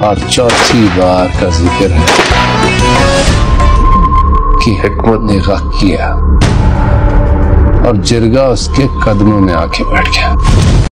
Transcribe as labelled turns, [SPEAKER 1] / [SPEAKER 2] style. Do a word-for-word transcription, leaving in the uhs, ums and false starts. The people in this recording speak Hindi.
[SPEAKER 1] और चौथी बार का जिक्र है कि हिकमत ने गक किया और जिरगा उसके कदमों में आके बैठ गया।